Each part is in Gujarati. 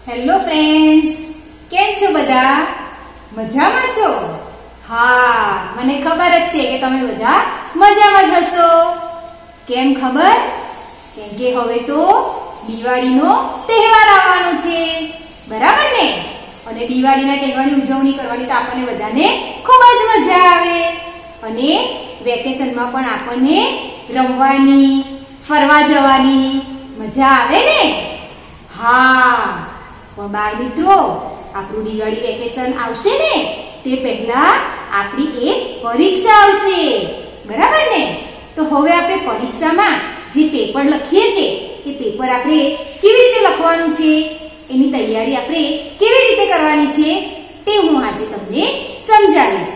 હેલો ફ્રેન્ડ્સ, કેમ છો બધા? મજામાં છો? હા, મને ખબર જ છે કે તમે બધા મજામાં જ હશો. કેમ ખબર? કેમ કે હવે તો દિવાળીનો તહેવાર આવવાનો છે, બરાબર ને? અને દિવાળીના તહેવારની ઉજવણી કરવાની તો આપણને બધાને ખૂબ જ મજા આવે. અને વેકેશનમાં પણ આપણને રમવાની, ફરવા જવાની મજા આવે ને? હા, પણ બાળ મિત્રો, આપણું દિવાળી વેકેશન આવશે ને તે પહેલા આપણી એક પરીક્ષા આવશે, બરાબર ને? તો હવે આપણે પરીક્ષામાં જે પેપર લખીએ છીએ એ પેપર આપણે કેવી રીતે લખવાનું છે, એની તૈયારી આપણે કેવી રીતે કરવાની છે તે હું આજે તમને સમજાવીશ.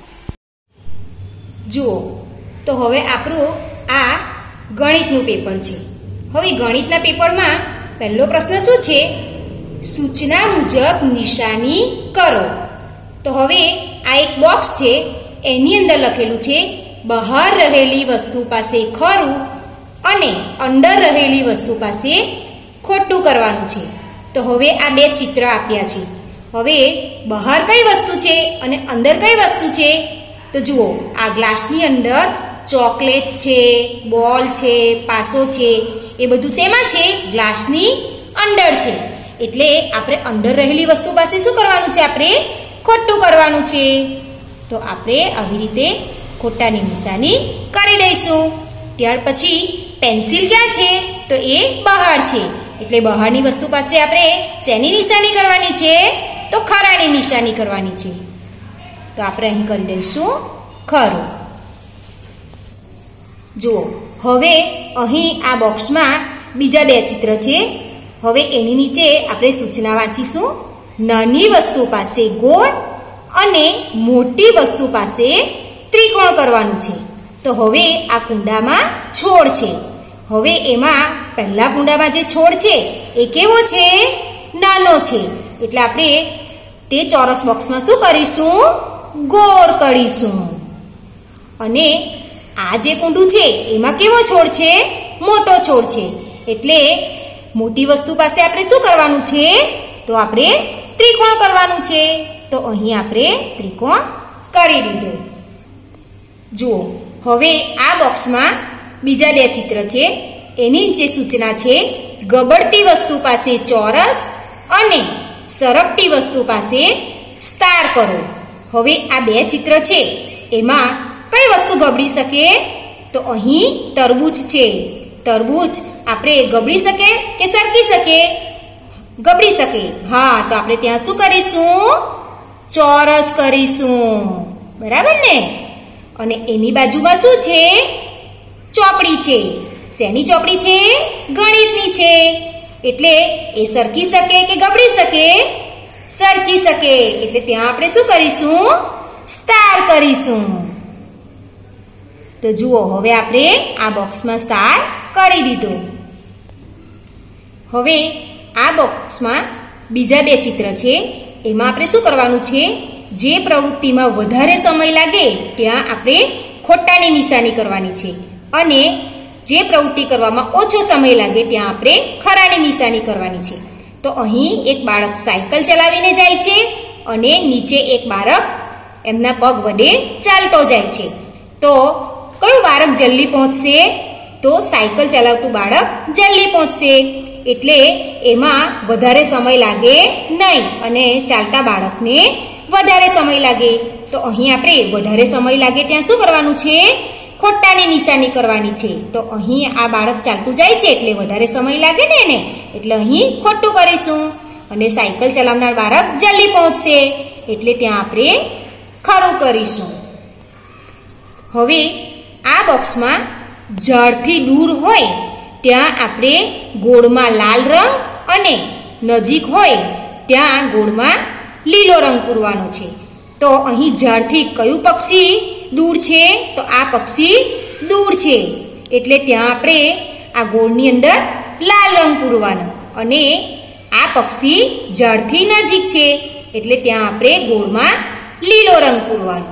જુઓ, તો હવે આપણું આ ગણિતનું પેપર છે. હવે ગણિતના પેપરમાં પહેલો પ્રશ્ન શું છે? સૂચના મુજબ નિશાની કરો. તો હવે આ એક બોક્સ છે, એની અંદર લખેલું છે બહાર રહેલી વસ્તુ પાસે ખરું અને અંદર રહેલી વસ્તુ પાસે ખોટું કરવાનું છે. તો હવે આ બે ચિત્ર આપ્યા છે. હવે બહાર કઈ વસ્તુ છે અને અંદર કઈ વસ્તુ છે? તો જુઓ, આ ગ્લાસની અંદર ચોકલેટ છે, બોલ છે, પાસો છે, એ બધું શેમાં છે? ગ્લાસની અંદર છે. એટલે આપણે અંદર રહેલી વસ્તુ પાસે શું કરવાનું છે? આપણે ખોટું કરવાનું છે. તો આપણે આવી રીતે ખોટાની નિશાની કરી દઈશું. ત્યાર પછી પેન્સિલ ક્યાં છે? તો એ બહાર છે. એટલે બહારની વસ્તુ પાસે આપણે શેની નિશાની કરવાની છે? તો ખરાની નિશાની કરવાની છે. તો આપણે અહીં કરી દઈશું ખરું. જુઓ, હવે અહીં આ બોક્સમાં બીજા બે ચિત્ર છે. હવે એની નીચે આપણે સૂચના વાંચીશું. નાની વસ્તુ પાસે ગોળ અને મોટી વસ્તુ પાસે ત્રિકોણ કરવાનું છે. તો હવે આ કુંડામાં છોડ છે. હવે એમાં પહેલા કુંડામાં જે છોડ છે એ કેવો છે? નાનો છે. એટલે આપણે તે ચોરસ બોક્સમાં શું કરીશું? ગોળ કરીશું. અને આ જે કુંડું છે એમાં કેવો છોડ છે? મોટો છોડ છે. એટલે મોટી વસ્તુ પાસે આપણે શું કરવાનું છે? તો આપણે ત્રિકોણ કરવાનું છે. તો અહીં આપણે ત્રિકોણ કરી દીધું. જુઓ, હવે આ બોક્સમાં બીજા બે ચિત્ર છે. એની જે સૂચના છે ગબડતી વસ્તુ પાસે ચોરસ અને સરકતી વસ્તુ પાસે સ્ટાર કરો. હવે આ બે ચિત્ર છે એમાં કઈ વસ્તુ ગબડી શકે? તો અહીં તરબૂચ છે. તરબૂચ આપણે ગબડી શકે કે સરકી શકે? ગબડી શકે. હા, તો આપણે ત્યાં શું કરીશું? ચોરસ કરીશું, બરાબર ને? અને એની બાજુમાં શું છે? ચોપડી છે. શેની ચોપડી છે? ગણિતની છે. એટલે એ સરકી શકે કે ગબડી શકે? સરકી શકે. એટલે ત્યાં આપણે શું કરીશું? સ્ટાર કરીશું. તો જુઓ, હવે આપણે આ બોક્સમાં સ્ટાર કરી દીધો. હવે આ બોક્સમાં બીજા બે ચિત્ર છે. એમાં આપણે શું કરવાનું છે? જે પ્રવૃત્તિમાં વધારે સમય લાગે ત્યાં આપણે ખોટાની નિશાની કરવાની છે. અને જે પ્રવૃત્તિ કરવામાં ઓછો સમય લાગે ત્યાં આપણે ખરાની નિશાની કરવાની છે. તો અહીં એક બાળક સાયકલ ચલાવીને જાય છે અને નીચે એક બાળક એમના પગ વડે ચાલતો જાય છે. તો કયું બાળક જલ્દી પહોંચશે? તો સાયકલ ચલાવતું બાળક જલ્દી પહોંચશે. એટલે એમાં વધારે સમય લાગે નહીં અને ચાલતા બાળકને વધારે સમય લાગે. તો અહીં આપણે વધારે સમય લાગે ત્યાં શું કરવાનું છે? ખોટાની નિશાની કરવાની છે. તો અહીં આ બાળક ચાલતું જાય છે એટલે વધારે સમય લાગે ને એને, એટલે અહીં ખોટું કરીશું. અને સાયકલ ચલાવનાર બાળક જલ્દી પહોંચશે એટલે ત્યાં આપણે ખરું કરીશું. હવે આ બોક્સમાં ઝાડથી દૂર હોય ત્યાં આપણે ગોળમાં લાલ રંગ અને નજીક હોય ત્યાં ગોળમાં લીલો રંગ પૂરવાનો છે. તો અહીં ઝાડથી કયું પક્ષી દૂર છે? તો આ પક્ષી દૂર છે. એટલે ત્યાં આપણે આ ગોળની અંદર લાલ રંગ પૂરવાનો. અને આ પક્ષી ઝાડથી નજીક છે એટલે ત્યાં આપણે ગોળમાં લીલો રંગ પૂરવાનો.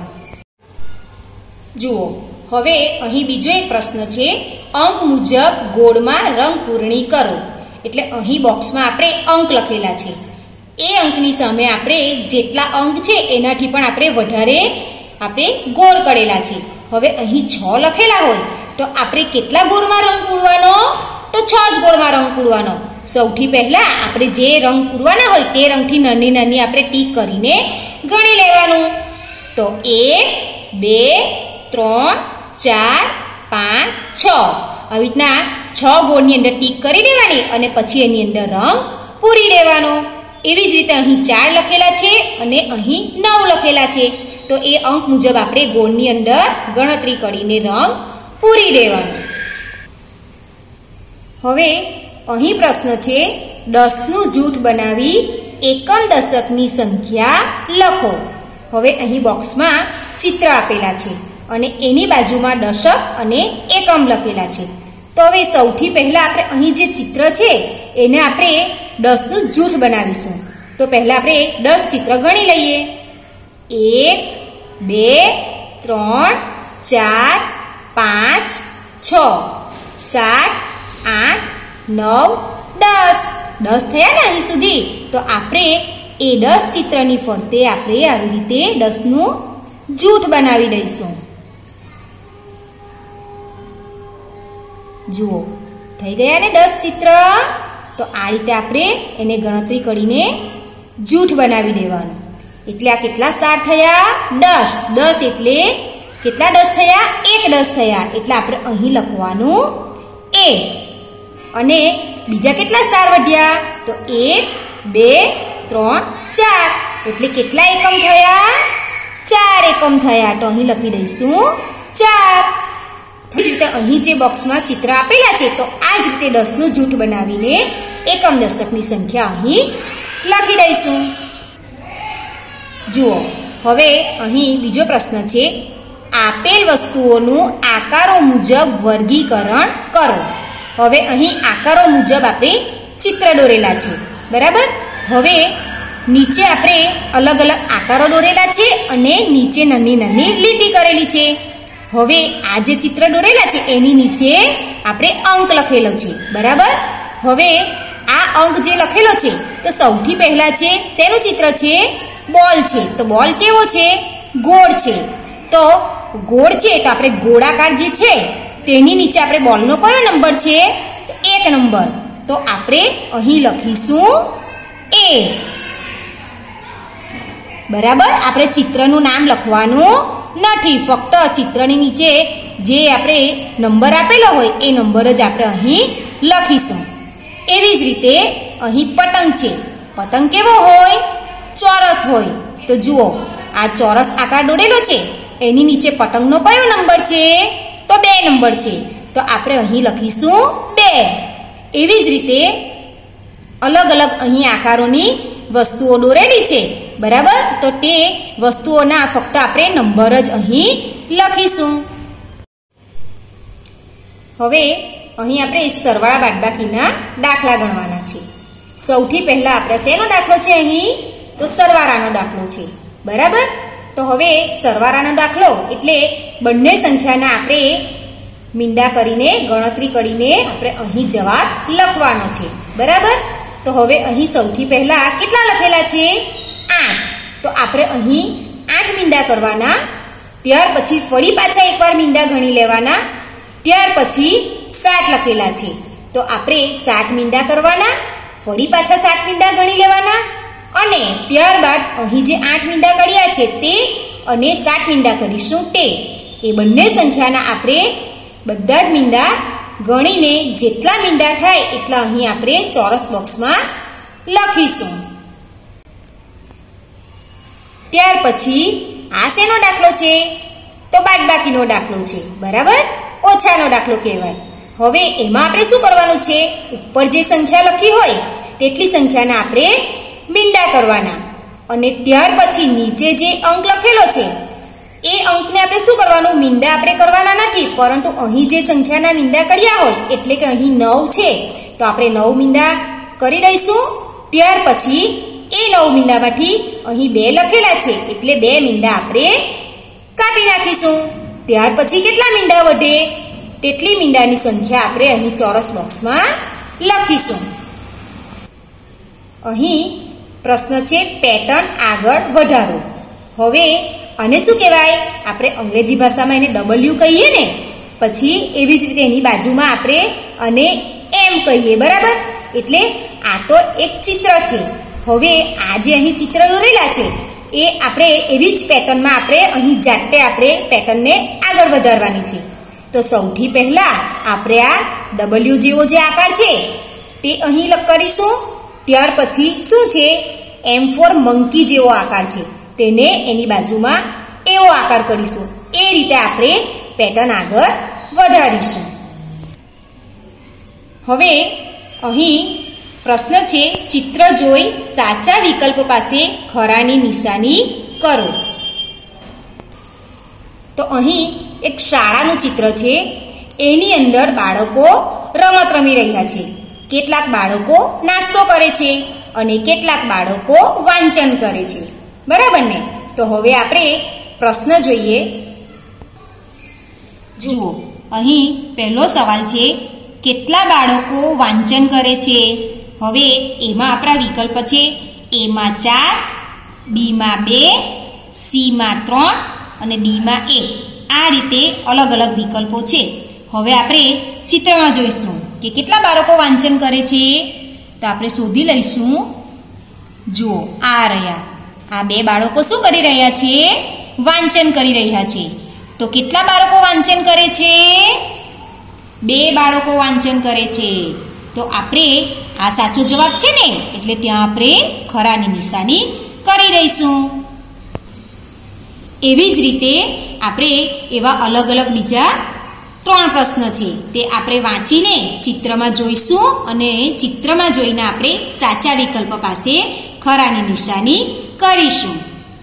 જુઓ, હવે અહીં બીજો એક પ્રશ્ન છે. અંક મુજબ ગોળમાં રંગ પૂરણી કરો. એટલે અહીં બોક્સમાં આપણે અંક લખેલા છે. એ અંકની સામે આપણે જેટલા અંક છે એનાથી પણ આપણે વધારે આપણે ગોળ કરેલા છે. હવે અહીં 6 લખેલા હોય તો આપણે કેટલા ગોળમાં રંગ પૂરવાનો? તો 6 જ ગોળમાં રંગ પૂરવાનો. સૌથી પહેલા આપણે જે રંગ પૂરવાના હોય તે રંગથી નાની નાની આપણે ટીક કરીને ગણી લેવાનું. તો 1 2 3 4 5 6 આવી રીતના 6 ગોળની અંદર ટીક કરી દેવાની અને પછી એની અંદર રંગ પૂરી દેવાનો. એવી જ રીતે અહીં 4 લખેલા છે અને અહીં 9 લખેલા છે. તો એ અંક મુજબ આપણે ગોળની અંદર ગણતરી કરીને રંગ પૂરી દેવાનો. હવે અહીં પ્રશ્ન છે 10નું જૂથ બનાવી એકમ દશકની સંખ્યા લખો. હવે અહીં બોક્સમાં ચિત્ર આપેલા છે અને એની બાજુમાં દશક અને એકમ લખેલા છે. તો હવે સૌથી પહેલા આપણે અહીં જે ચિત્ર છે એને આપણે 10નું જૂથ બનાવીશું. તો પહેલા આપણે 10 ચિત્ર ગણી લઈએ. 1 2 3 4 5 6 7 8 9 10 10 થયા ને અહીં સુધી. તો આપણે એ 10 ચિત્રની ફરતે આપણે આવી રીતે 10નું જૂથ બનાવી દઈશું. જુઓ થઈ ગયા ને 10 ચિત્ર. તો આ રીતે આપણે એને ગણતરી કરીને જૂથ બનાવી દેવાનું. એટલે આ કેટલા સ્ટાર થયા? 10. 10 એટલે કેટલા 10 થયા? 1 10 થયા. એટલે આપણે અહીં લખવાનું 1. અને બીજા કેટલા સ્ટાર વધ્યા? તો 1 2 3 4. એટલે કેટલા એકમ થયા? 4 એકમ થયા. તો અહીં લખી દઈશું 4. તો રીતે અહીં જે બોક્સમાં ચિત્ર આપેલા છે તો આ જ રીતે 10નું જૂથ બનાવીને એકમ દશકની સંખ્યા અહીં લખી દઈશું. જુઓ હવે અહીં બીજો પ્રશ્ન છે આપેલ વસ્તુઓનું આકારો મુજબ વર્ગીકરણ કરો. હવે અહીં આકારો મુજબ આપણે ચિત્ર દોરેલા છે, બરાબર. હવે નીચે આપણે અલગ અલગ આકારો દોરેલા છે અને નીચે નાની નાની લીટી કરેલી છે. હવે આ જે ચિત્ર દોરેલા છે એની નીચે આપણે અંક લખેલો છે, બરાબર. હવે આ અંક જે લખેલો છે તો સૌથી પહેલા છે શેનું ચિત્ર છે? બોલ છે. તો બોલ કેવો છે? ગોળ છે. તો ગોળ છે તો આપણે ગોળાકાર જે છે તેની નીચે આપણે બોલનો કયો નંબર છે? તો 1 નંબર. તો આપણે અહીં લખીશું 1, બરાબર. આપણે ચિત્રનું નામ લખવાનું નથી, ફક્ત ચિત્રની નીચે જે આપણે નંબર આપેલો હોય એ નંબર જ આપણે અહીં લખીશું. એવી જ રીતે અહીં પતંગ છે. પતંગ કેવો હોય? ચોરસ હોય. તો જુઓ આ ચોરસ આકાર દોરેલો છે એની નીચે પતંગનો કયો નંબર છે? તો 2 નંબર છે. તો આપણે અહીં લખીશું 2. એવી જ રીતે અલગ અલગ અહીં આકારોની વસ્તુઓ દોરેલી છે, બરાબર. તો તે વસ્તુઓના ફક્ત આપણે નંબર જ અહીં લખીશું. હવે અહીં આપણે સરવાળા બાદબાકીના દાખલા ગણવાના છે. સૌથી પહેલા આપણે શેનો દાખલો છે? અહીં તો સરવાળાનો દાખલો છે, બરાબર. તો હવે સરવાળાનો દાખલો એટલે બંને સંખ્યાના આપણે મીંડા કરીને ગણતરી કરીને આપણે અહીં જવાબ લખવાનો છે, બરાબર. તો હવે અહીં સૌથી પહેલા કેટલા લખેલા છે? 8. તો આપણે અહીં 8 મીંડા કરવાના. ત્યાર પછી ફરી પાછા એકવાર મીંડા ગણી લેવાના. ત્યાર પછી 7 લખેલા છે તો આપણે 7 મીંડા કરવાના. ફરી પાછા 7 મીંડા ગણી લેવાના અને ત્યારબાદ અહીં જે 8 મીંડા કર્યા છે તે અને 7 મીંડા કરીશું તે. એ બંને સંખ્યાના આપણે બધા જ મીંડા ગણીને જેટલા મીંડા થાય એટલા અહીં આપણે ચોરસ બોક્સમાં લખીશું. ત્યાર પછી આ શેનો દાખલો છે? તો બાદબાકીનો દાખલો છે, બરાબર. ઓછાનો દાખલો કહેવાય. હવે એમાં આપણે શું કરવાનું છે? ઉપર જે સંખ્યા લખી હોય તેટલી સંખ્યાના આપણે મીંડા કરવાના અને ત્યાર પછી નીચે જે અંક લખેલો છે એ અંકને આપણે શું કરવાનું? મીંડા આપણે કરવાના નથી, પરંતુ અહીં જે સંખ્યાના મીંડા કર્યા હોય એટલે કે અહીં 9 છે તો આપણે 9 મીંડા કરી દઈશું. ત્યાર પછી એ 9 મીંડામાંથી અહીં 2 લખેલા છે એટલે 2 મીંડા આપણે કાપી નાખીશું. ત્યાર પછી કેટલા મીંડા વધે? તેટલી મીંડાની સંખ્યા આપણે અહીં ચોરસ બોક્સમાં લખીશું. અહીં પ્રશ્ન છે પેટર્ન આગળ વધારો. હવે આને શું કહેવાય? આપણે અંગ્રેજી ભાષામાં એને W કહીએ ને, પછી એવી જ રીતે એની બાજુમાં આપણે અને M કહીએ, બરાબર? એટલે આ તો એક ચિત્ર છે. હવે આ જે અહીં ચિત્ર દોરેલા છે એ આપણે એવી જ પેટર્નમાં આપણે અહીં જાતે આપણે પેટર્નને આગળ વધારવાની છે. તો સૌથી પહેલાં આપણે આ W જેવો જે આકાર છે તે અહીં કરીશું. ત્યાર પછી શું છે? M ફોર મંકી જેવો આકાર છે, તેને એની બાજુમાં એવો આકાર કરીશું. એ રીતે આપણે પેટર્ન આગળ વધારીશું. હવે અહીં પ્રશ્ન છે ચિત્ર જોઈ સાચા વિકલ્પ પાસે ખરાની નિશાની કરો. તો અહીં એક શાળાનું ચિત્ર છે. એની અંદર બાળકો રમત રમી રહ્યા છે. કેટલાક બાળકો નાસ્તો કરે છે અને કેટલાક બાળકો વાંચન કરે છે, બરાબર ને? તો હવે આપણે પ્રશ્ન જોઈએ. જુઓ, અહીં પહેલો સવાલ છે કેટલા બાળકો વાંચન કરે છે. હવે એમાં આપણા વિકલ્પ છે એમાં 4, બીમાં 2, સીમાં 3 અને ડીમાં 1. આ રીતે અલગ અલગ વિકલ્પો છે. હવે આપણે ચિત્રમાં જોઈશું કે કેટલા બાળકો વાંચન કરે છે. તો આપણે શોધી લઈશું. જુઓ, આ રહ્યા, આ 2 બાળકો શું કરી રહ્યા છે? વાંચન કરી રહ્યા છે. તો કેટલા બાળકો વાંચન કરે છે? 2 બાળકો વાંચન કરે છે. તો આપણે આ સાચો જવાબ છે ને, એટલે ત્યાં આપણે ખરાની નિશાની કરી દઈશું. એવી જ રીતે આપણે એવા અલગ અલગ બીજા 3 પ્રશ્ન છે તે આપણે વાંચીને ચિત્રમાં જોઈશું અને ચિત્રમાં જોઈને આપણે સાચા વિકલ્પ પાસે ખરાની નિશાની કરીશું.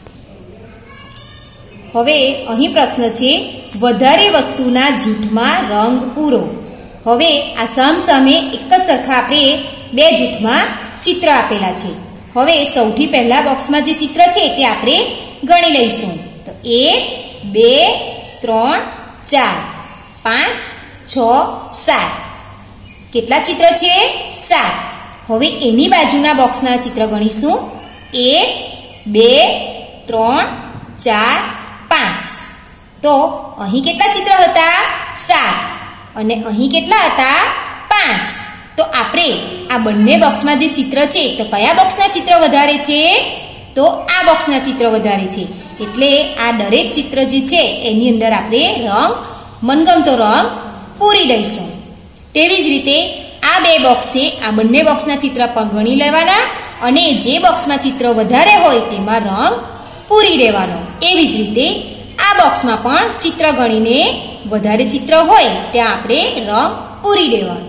હવે અહીં પ્રશ્ન છે વધારે વસ્તુના જૂથમાં રંગ પૂરો. હવે આ સામસામે એક જ સરખા આપણે 2 જૂથમાં ચિત્ર આપેલા છે. હવે સૌથી પહેલા બોક્સમાં જે ચિત્ર છે તે આપણે ગણી લઈશું. તો 1, 2, 3, 4, 5, 6, 7. કેટલા ચિત્ર છે? 7. હવે એની બાજુના બોક્સના ચિત્ર ગણીશું. 1, 2, 3, 4, 5. તો અહીં કેટલા ચિત્ર હતા? 7. અને અહીં કેટલા હતા? 5. તો આપણે આ બંને બોક્સમાં જે ચિત્ર છે તો કયા બોક્સના ચિત્ર વધારે છે? તો આ બોક્સના ચિત્ર વધારે છે. એટલે આ દરેક ચિત્ર જે છે એની અંદર આપણે મનગમતો રંગ પૂરી દઈશું. તેવી જ રીતે આ 2 બોક્સ છે, આ બંને બોક્સના ચિત્ર પણ ગણી લેવાના અને જે બોક્સમાં ચિત્ર વધારે હોય તેમાં રંગ પૂરી દેવાનો. એવી જ રીતે આ બોક્સમાં પણ ચિત્ર ગણીને વધારે ચિત્ર હોય ત્યાં આપણે રંગ પૂરી દેવાનો.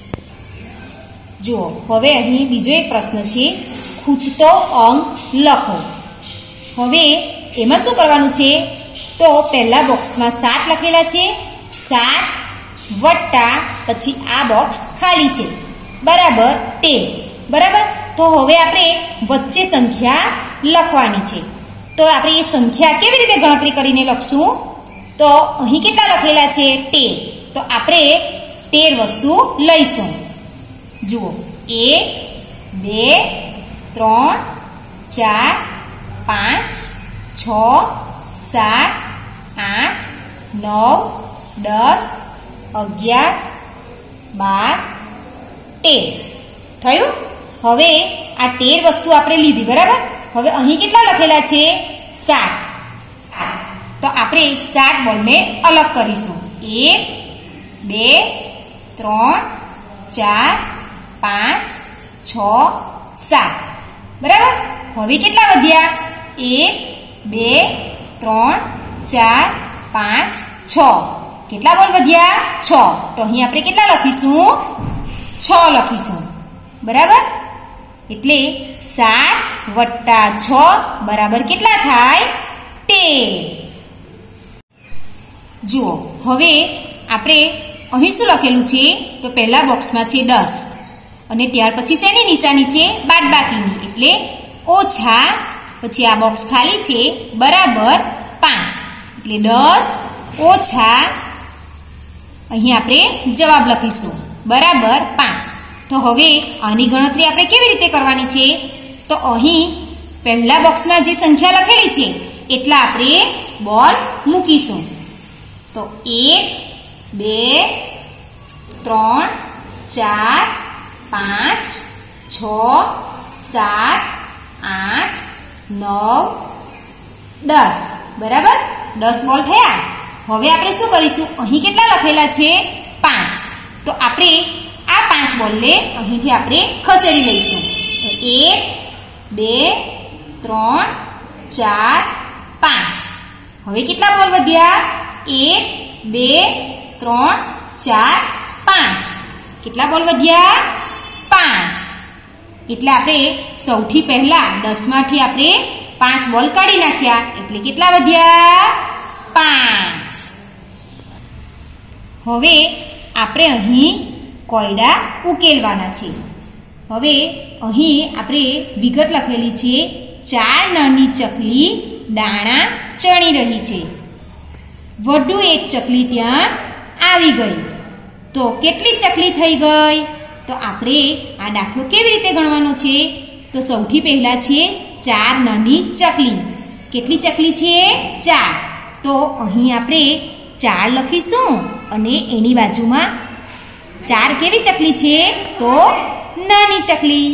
જુઓ, હવે અહીં બીજો એક પ્રશ્ન છે ખૂટતો અંક લખો. હવે એમાં શું કરવાનું છે? તો પહેલા બોક્સમાં 7 લખેલા છે. 7 વત્તા પછી આ બોક્સ ખાલી છે, બરાબર 13, બરાબર. તો હવે આપણે વચ્ચે સંખ્યા લખવાની છે. તો આપણે એ સંખ્યા કેવી રીતે ગણતરી કરીને લખશું? તો અહીં કેટલા લખેલા છે? 13. તો આપણે 13 વસ્તુ લઈશું. જુઓ, 1, 2, 3, 4, 5, 6, 7, 8, 9, 10, 11, 12, 13 થયું. હવે આ 13 વસ્તુ આપણે લીધી, બરાબર. હવે અહીં કેટલા લખેલા છે? 7. તો આપણે 7 બોલને અલગ કરીશું. 1, 2, 3, 4, 5, 6, 7, બરાબર. હવે કેટલા વધ્યા? 1, 2, 3, 4, 5, 6. કેટલા બોલ વધ્યા? 6. તો અહીં આપણે કેટલા લખીશું? 6 લખીશું, બરાબર. એટલે 7 વત્તા 6 બરાબર કેટલા થાય? 13. જુઓ, હવે આપણે અહીં શું લખેલું છે? તો પહેલા બોક્સમાં છે 10 અને ત્યાર પછી શેની નિશાની છે? બાદબાકીની, એટલે ઓછા, પછી આ બોક્સ ખાલી છે, બરાબર 5. એટલે 10 ઓછા અહીં આપણે જવાબ લખીશું, બરાબર 5. તો હવે આની ગણતરી આપણે કેવી રીતે કરવાની છે? તો અહીં પહેલા બોક્સમાં જે સંખ્યા લખેલી છે એટલા આપણે બોલ મૂકીશું. તો 1 2 3 4 5 6 7 8 9 10. બરાબર, 10 બોલ થયા. હવે આપણે શું કરીશું, અહીં કેટલા લખેલા છે 5, તો આપણે આ 5 બોલને અહીંથી આપણે ખસેડી લઈશું. 1 2 3 4 5. હવે કેટલા બોલ વધ્યા, 1 2 3 4 5. કેટલા બોલ વધ્યા, 5. એટલે આપણે સૌથી પહેલા 10 માંથી આપણે 5 બોલ કાઢી નાખ્યા, એટલે કેટલા વધ્યા, 5. હવે આપણે અહીં કોયડા ઉકેલવાના છે. હવે અહીં આપણે વિગત લખેલી છે, 4 નાની ચકલી દાણા ચણી રહી છે, વધુ એક ચકલી ત્યાં આવી ગઈ, તો કેટલી ચકલી થઈ ગઈ? તો આપણે આ દાખલો કેવી રીતે ગણવાનો છે? તો સૌથી પહેલા છે 4 નાની ચકલી. કેટલી ચકલી છે? 4. તો અહીં આપણે 4 લખીશું અને એની બાજુમાં 4 કેવી ચકલી છે? તો નાની ચકલી.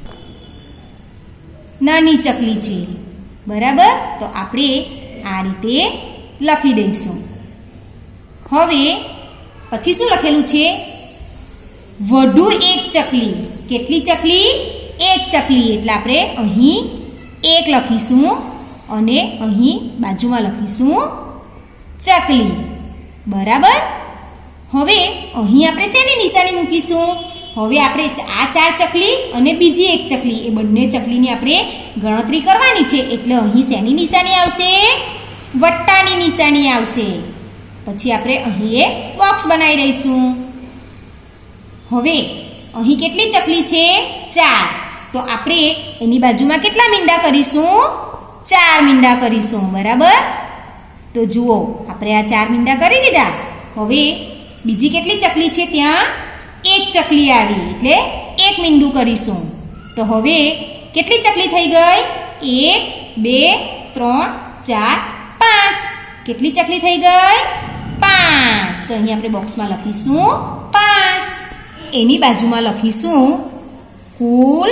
નાની ચકલી છે. બરાબર, તો આપણે આ રીતે લખી દઈશું. હવે પછી શું લખેલું છે? વધુ એક ચકલી. કેટલી ચકલી? એક ચકલી. એટલે આપણે અહીં 1 લખીશું અને અહીં બાજુમાં લખીશું ચકલી. બરાબર, હવે અહીં આપણે શેની નિશાની મૂકીશું? હવે આપણે આ 4 ચકલી અને બીજી એક ચકલી, એ બંને ચકલીની આપણે ગણતરી કરવાની છે, એટલે અહીં શેની નિશાની આવશે? વટ્ટાની નિશાની આવશે. પછી આપણે અહીં એક બોક્સ બનાવી દઈશું. હવે અહીં કેટલી ચકલી છે? 4. તો આપણે એની બાજુમાં કેટલા મીંડા કરીશું? 4 મીંડા કરીશું. બરાબર, તો જુઓ આપણે આ 4 મીંડા કરી દીધા. હવે બીજી કેટલી ચકલી છે? ત્યાં 1 ચકલી આવી, એટલે 1 મીંડું કરીશું. તો હવે કેટલી ચકલી થઈ ગઈ? 1 2 3 4 5. કેટલી ચકલી થઈ ગઈ? 5. તો અહીં આપણે બોક્સમાં લખીશું 5. એની બાજુમાં લખીશું કુલ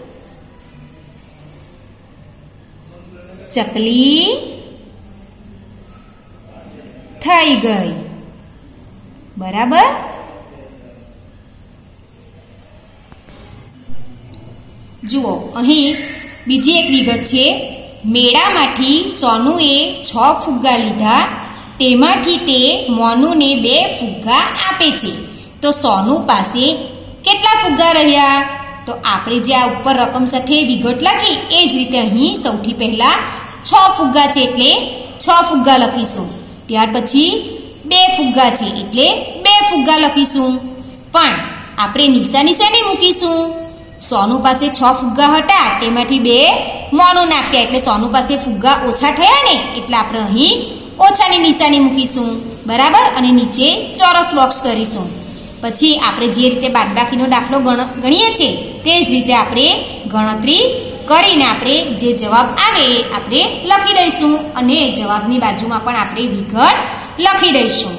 ચકલી થઈ ગઈ. બરાબર, જુઓ અહીં બીજી એક વિગત છે. મેળામાંથી સોનુએ 6 ફુગ્ગા લીધા, તેમાંથી તે મોનુને 2 ફુગ્ગા આપે છે, તો સોનુ પાસે કેટલા ફુગ્ગા રહ્યા? તો આપણે જે આ ઉપર રકમ સાથે વિગત લખી એ જ રીતે અહીં સૌથી પહેલા 6 ફુગ્ગા છે એટલે 6 ફુગ્ગા લખીશું. ત્યાર પછી 2 ફુગ્ગા છે એટલે 2 ફુગ્ગા લખીશું. પણ આપણે નિશાની શેની મૂકીશું? સોનુ પાસે 6 ફુગ્ગા હતા, તેમાંથી 2 મોનુને આપ્યા, એટલે સોનુ પાસે ફુગ્ગા ઓછા થયા ને, એટલે આપણે અહીં ઓછાની નિશાની મૂકીશું. બરાબર, અને નીચે ચોરસ બોક્સ કરીશું. પછી આપણે જે રીતે બાદબાકીનો દાખલો ગણીએ છીએ તે જ રીતે આપણે ગણતરી કરીને આપણે જે જવાબ આવે એ આપણે લખી દઈશું અને જવાબની બાજુમાં પણ આપણે વિગત લખી દઈશું.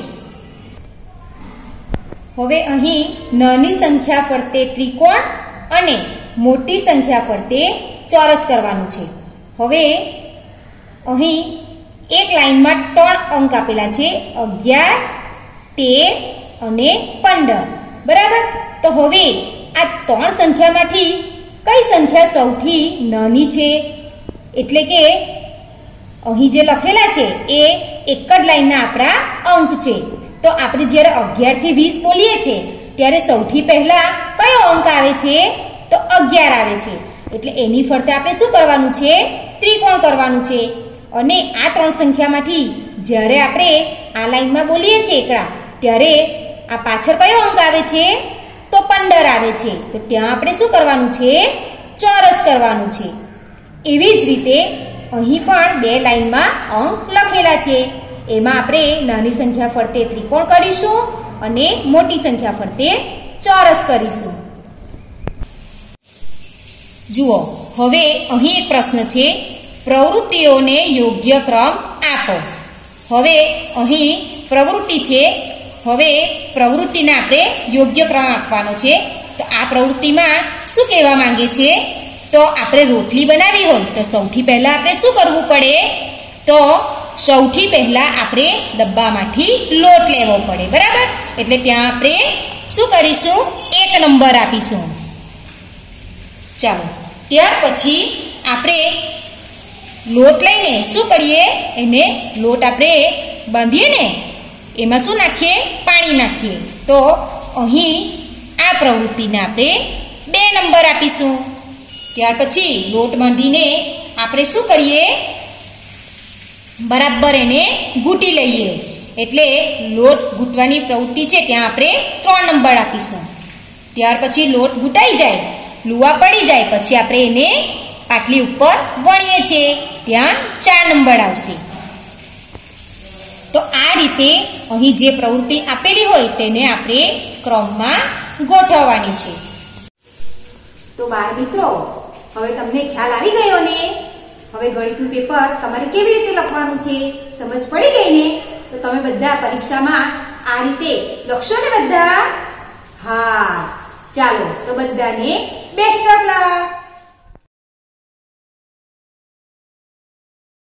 હવે અહીં નાની સંખ્યા ફરતે ત્રિકોણ અને મોટી સંખ્યા ફરતે ચોરસ કરવાનું છે. હવે અહીં એક લાઈનમાં 3 અંક આપેલા છે, 11 13 અને 15. બરાબર, તો હવે આ 3 સંખ્યામાંથી કઈ સંખ્યા સૌથી નાની છે? એટલે કે અહીં જે લખેલા છે એ એક જ લાઈનના આપણા અંક છે. તો આપણે જ્યારે 11 થી 20 બોલીએ છીએ ત્યારે સૌથી પહેલા કયો અંક આવે છે? તો 11 આવે છે. એટલે એની ફરતે આપણે શું કરવાનું છે? ત્રિકોણ કરવાનું છે. અને આ 3 સંખ્યામાંથી જ્યારે આપણે આ લાઈનમાં બોલીએ છીએ એકડા, ત્યારે આ પાછળ કયો અંક આવે છે? તો 15 આવે છે. તો ત્યાં આપણે શું કરવાનું છે? ચોરસ કરવાનું છે. એવી જ રીતે અહીં પણ 2 લાઈનમાં અંક લખેલા છે, એમાં આપણે નાની સંખ્યા ફરતે ત્રિકોણ કરીશું અને મોટી સંખ્યા ફરતે ચોરસ કરીશું. જુઓ હવે અહીં એક પ્રશ્ન છે, પ્રવૃત્તિઓને યોગ્ય ક્રમ આપો. હવે અહીં પ્રવૃત્તિ છે. હવે પ્રવૃત્તિને આપણે યોગ્ય ક્રમ આપવાનો છે. તો આ પ્રવૃત્તિમાં શું કહેવા માંગે છે, તો આપણે રોટલી બનાવી હોય તો સૌથી પહેલાં આપણે શું કરવું પડે, તો સૌથી પહેલાં આપણે ડબ્બામાંથી લોટ લેવો પડે, બરાબર. એટલે ત્યાં આપણે શું કરીશું, 1 નંબર આપીશું. ચાલો, ત્યાર પછી આપણે લોટ લઈને શું કરીએ, એને લોટ આપણે બાંધીએ ને એમાં શું નાખીએ, પાણી નાખીએ. તો અહીં આ પ્રવૃત્તિને આપણે 2 નંબર આપીશું. ત્યાર પછી લોટ બાંધીને આપણે શું કરીએ, બરાબર એને ગૂંટી લઈએ. એટલે લોટ ગૂંટવાની પ્રવૃત્તિ છે ત્યાં આપણે 3 નંબર આપીશું. ત્યાર પછી લોટ ગૂંટાઈ જાય, લુવા પડી જાય પછી આપણે એને પાટલી ઉપર વણીએ છીએ, ત્યાં 4 નંબર આવશે. તો આ રીતે અહીં જે પ્રવૃત્તિ આપેલી હોય તેને આપણે ક્રમમાં ગોઠવવાની છે. તો બાળ મિત્રો, હવે તમને ખ્યાલ આવી ગયો ને? હવે ગણિતનું પેપર તમારે કેવી રીતે લખવાનું છે સમજ પડી ગઈ ને? તો તમે બધા પરીક્ષામાં આ રીતે લખશો ને બધા? હા, ચાલો તો બધાને બેસ્ટ ઓફ લક.